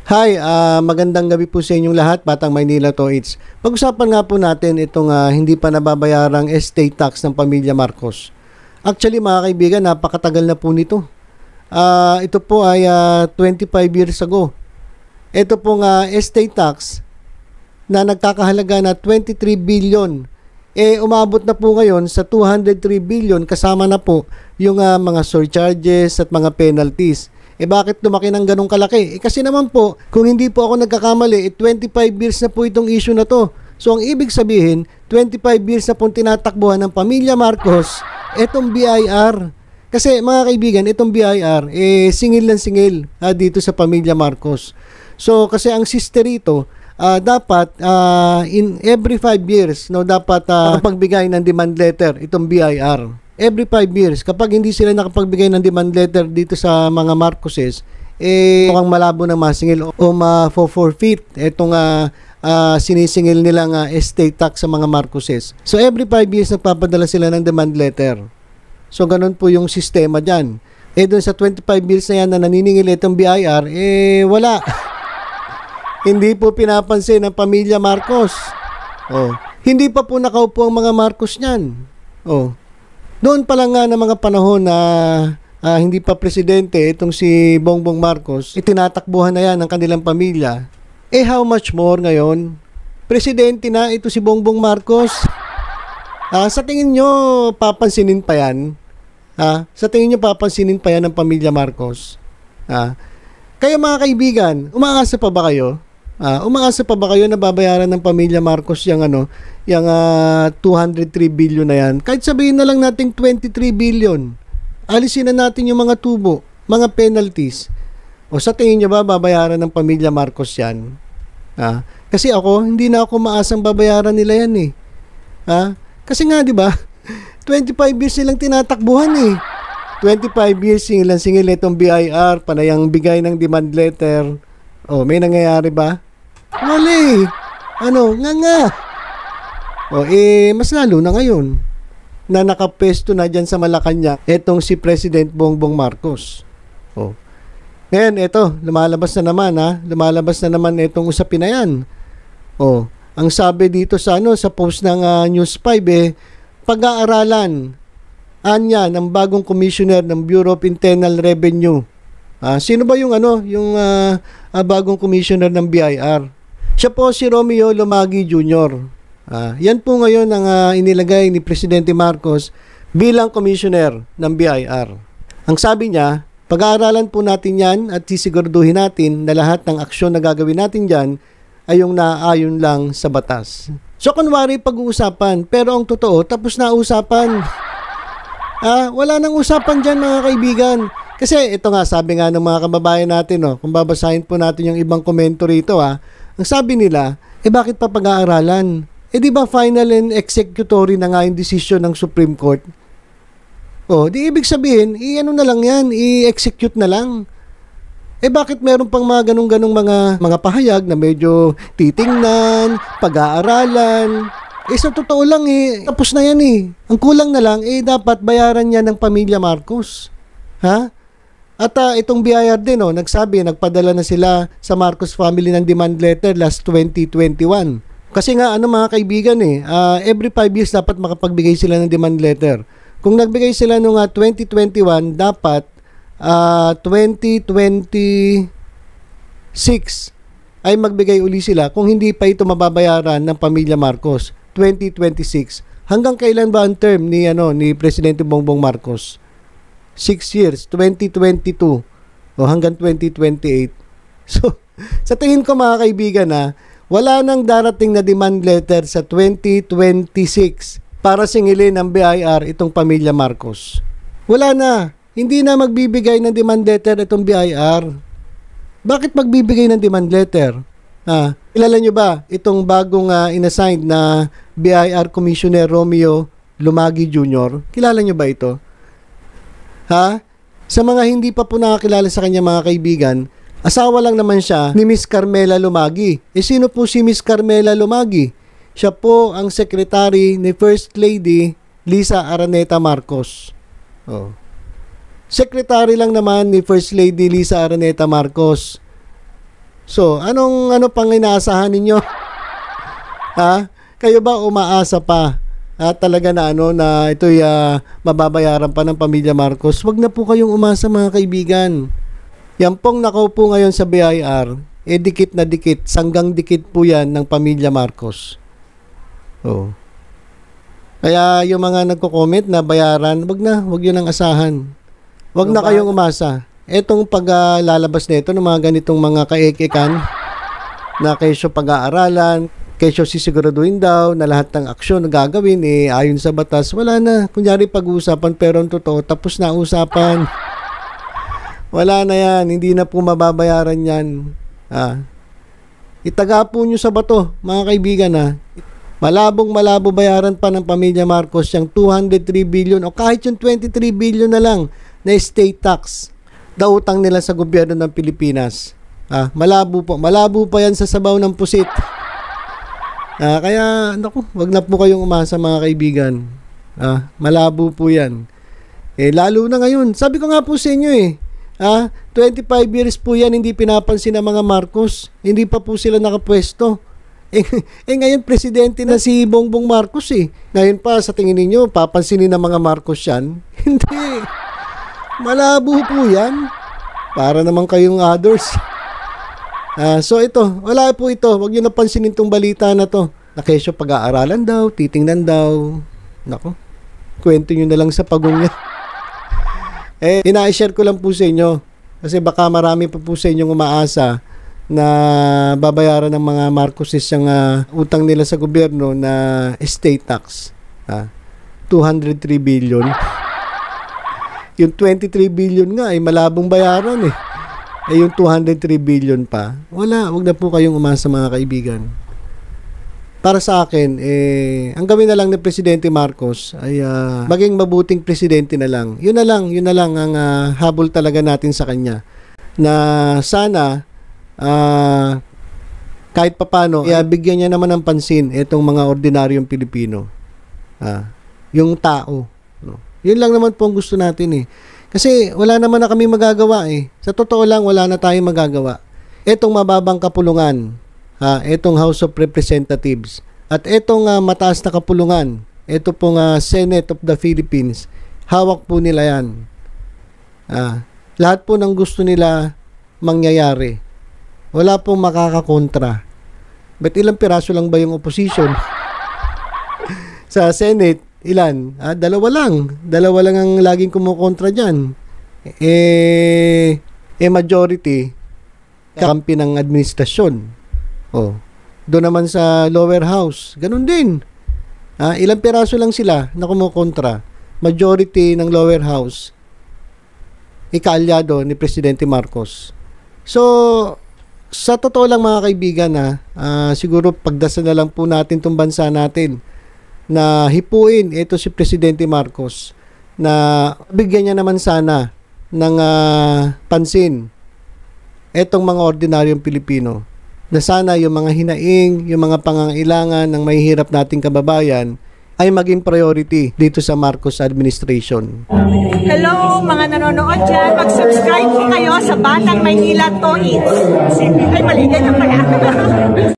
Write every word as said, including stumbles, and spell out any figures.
Hi, ah, magandang gabi po sa inyong lahat, Batang Maynila to it's. Pag-usapan nga po natin itong ah, hindi pa nababayarang estate tax ng pamilya Marcos. Actually mga kaibigan, napakatagal na po nito. Ah, ito po ay ah, twenty-five years ago. Ito pong ah, estate tax na nagkakahalaga na twenty-three billion. Eh umabot na po ngayon sa two hundred three billion kasama na po yung ah, mga surcharges at mga penalties. Eh bakit lumaki ng ganong kalaki? Eh kasi naman po, kung hindi po ako nagkakamali, eh twenty-five years na po itong issue na to. So ang ibig sabihin, twenty-five years na pong tinatakbuhan ng pamilya Marcos, itong B I R. Kasi mga kaibigan, itong B I R, eh singil ng singil ah, dito sa pamilya Marcos. So kasi ang sister rito, uh, dapat uh, in every five years, no, dapat uh, pagbigay ng demand letter itong B I R. Every five years, kapag hindi sila nakapagbigay ng demand letter dito sa mga Marcoses, eh, mukhang malabo ng masingil o ma-forfeit itong uh, uh, sinisingil nilang uh, estate tax sa mga Marcoses. So, every five years, nagpapadala sila ng demand letter. So, ganun po yung sistema dyan. Eh, doon sa twenty-five years na yan na naniningil itong B I R, eh, wala. Hindi po pinapansin ng pamilya Marcos. Oh. Hindi pa po nakaupo ang mga Marcos niyan. Oh. Doon pa lang nga ng mga panahon na uh, hindi pa presidente itong si Bongbong Marcos, itinatakbuhan na yan ng kanilang pamilya. Eh how much more ngayon? Presidente na ito si Bongbong Marcos. Uh, sa tingin nyo, papansinin pa yan? Uh, sa tingin nyo, papansinin pa yan ng pamilya Marcos? Uh, kayo mga kaibigan, umaasa pa ba kayo? Uh, umaasa pa ba kayo na babayaran ng pamilya Marcos yung ano, yung uh, two hundred three billion na yan? Kahit sabihin na lang natin twenty-three billion. Alisin na natin yung mga tubo, mga penalties. O sa tingin nyo ba babayaran ng pamilya Marcos yan? Uh, kasi ako, hindi na ako maasang babayaran nila yan eh. Uh, kasi nga di ba, twenty-five years silang tinatakbuhan eh. twenty-five years singilan singil itong B I R, panayang bigay ng demand letter. Oh, may nangyayari ba? Wala. Ano, nga nga. Oh, eh, mas lalo na ngayon na nakapesto na dyan sa Malacanang etong si President Bongbong Marcos. Oh. Ngayon, eto, lumalabas na naman ha. Lumalabas na naman itong usapin na yan. Oh, ang sabi dito sa ano, sa post ng uh, News five eh, pag-aaralan anya ng bagong commissioner ng Bureau of Internal Revenue. Ah, sino ba yung ano, yung uh, uh, bagong commissioner ng B I R? Siya po si Romeo Lumagi Junior Ah, yan po ngayon ang uh, inilagay ni Presidente Marcos bilang commissioner ng B I R. Ang sabi niya, pag-aaralan po natin yan at sisiguraduhin natin na lahat ng aksyon na gagawin natin dyan ay yung naayon lang sa batas. So kunwari pag-uusapan, pero ang totoo, tapos na usapan. Ah, wala nang usapan dyan mga kaibigan. Kasi ito nga, sabi nga ng mga kababayan natin, no, kung babasahin po natin yung ibang komento rito, ha, ang sabi nila, eh bakit pa pag-aaralan? Eh di ba final and executory na nga yung decision ng Supreme Court? Oh, di ibig sabihin, i-ano na lang yan, i-execute na lang. Eh bakit meron pang mga ganong-ganong mga, mga pahayag na medyo titingnan, pag-aaralan? Eh sa totoo lang eh, tapos na yan eh. Ang kulang na lang, eh dapat bayaran niya ng pamilya Marcos. Ha? At uh, itong B I R din, oh, nagsabi, nagpadala na sila sa Marcos family ng demand letter last twenty twenty-one. Kasi nga, ano mga kaibigan eh, uh, every five years dapat makapagbigay sila ng demand letter. Kung nagbigay sila noong uh, twenty twenty-one, dapat uh, twenty twenty-six ay magbigay uli sila kung hindi pa ito mababayaran ng pamilya Marcos. twenty twenty-six. Hanggang kailan ba ang term ni, ano, ni Presidente Bongbong Marcos? six years, twenty twenty-two o hanggang twenty twenty-eight. So, sa tingin ko mga kaibigan na wala nang darating na demand letter sa twenty twenty-six para singilin ng B I R itong pamilya Marcos. Wala na. Hindi na magbibigay ng demand letter itong B I R. Bakit magbibigay ng demand letter? Ah, kilala nyo ba itong bagong uh, inassigned na B I R Commissioner Romeo Lumagi Junior? Kilala nyo ba ito? Ha? Sa mga hindi pa po nakakilala sa kanya mga kaibigan, asawa lang naman siya ni Miss Carmela Lumagi. E sino po si Miss Carmela Lumagi? Siya po ang secretary ni First Lady Lisa Araneta Marcos. Oh. Secretary lang naman ni First Lady Lisa Araneta Marcos. So, anong ano pang inaasahan ninyo? Ha? Kayo ba umaasa pa? At talaga na ano na ito'y uh, mababayaran pa ng pamilya Marcos? Wag na po kayong umasa mga kaibigan. Yan pong nakaupo ngayon sa B I R, eh dikit na dikit, sanggang dikit po yan ng pamilya Marcos. Oh. Kaya yung mga nagko-comment na bayaran, wag na, wag yun ang asahan. Wag na kayong umasa. Etong paglalabas uh, nito ng mga ganitong mga kaekekan na kesyo pag-aaralan, kesyo sisiguraduhin daw na lahat ng aksyon na gagawin eh ayon sa batas, wala na. Kunyari pag-uusapan pero ang totoo, tapos na usapan. Wala na yan, hindi na po mababayaran yan. Ah. Itaga po nyo sa bato, mga kaibigan ha. Malabong malabo bayaran pa ng pamilya Marcos yung two hundred three billion o kahit yung twenty-three billion na lang na state tax na utang nila sa gobyerno ng Pilipinas. Ah, malabo po. Malabo pa yan sa sabaw ng pusit. Ah, kaya, naku, wag na po kayong umasa mga kaibigan. Ah, malabo po yan. Eh, lalo na ngayon. Sabi ko nga po sa inyo eh. Ah, twenty-five years po yan hindi pinapansin ng mga Marcos. Hindi pa po sila nakapwesto. Eh, eh ngayon presidente na si Bongbong Marcos eh. Ngayon pa sa tingin niyo papansinin ng mga Marcos yan? Hindi. Malabo po yan. Para naman kayong others. Ah, so ito, wala po ito. Huwag niyo napansinin itong balita na to. Na kesyo pag-aaralan daw, titingnan daw. Nako. Kwento niyo na lang sa pagong niya. Eh, ina-share ko lang po sa inyo. Kasi baka marami pa po sa inyong umaasa na babayaran ng mga Marcoses yung uh, utang nila sa gobyerno na estate tax. Ah, two hundred three billion. Yung twenty-three billion nga ay malabong bayaran eh. Eh yung two hundred three billion pa. Wala, wag na po kayong umasa mga kaibigan. Para sa akin, eh, ang gawin na lang ni Presidente Marcos ay uh, maging mabuting presidente na lang. Yun na lang, yun na lang ang uh, habol talaga natin sa kanya. Na sana Uh, kahit papano, ibigyan niya naman ng pansin itong mga ordinaryong Pilipino. Uh, yung tao. No? Yun lang naman po ang gusto natin eh. Kasi wala naman na kami magagawa eh. Sa totoo lang, wala na tayong magagawa. Itong mababang kapulungan, ha, itong House of Representatives, at itong uh, mataas na kapulungan, ito pong uh, Senate of the Philippines, hawak po nila yan. Uh, lahat po ng gusto nila mangyayari. Wala pong makakakontra. But ilang piraso lang ba yung opposition? Sa Senate, ilan? Ah, dalawa lang. Dalawa lang ang laging kumukontra dyan. Eh, eh majority, kakampi ng administrasyon. Oh. Doon naman sa lower house, ganun din. Ah, ilang piraso lang sila na kumukontra. Majority ng lower house, ikaalyado ni Presidente Marcos. So, sa totoo lang mga kaibigan na uh, siguro pagdasal na lang po natin itong bansa natin na hipuin ito si Presidente Marcos na bigyan niya naman sana ng uh, pansin itong mga ordinaryong Pilipino na sana yung mga hinaing, yung mga pangangailangan ng mahihirap nating kababayan ay maging priority dito sa Marcos administration. Hello mga nanonood dyan, mag-subscribe po kayo sa Batang Maynila Toys. Ay, mali, ganyan pala.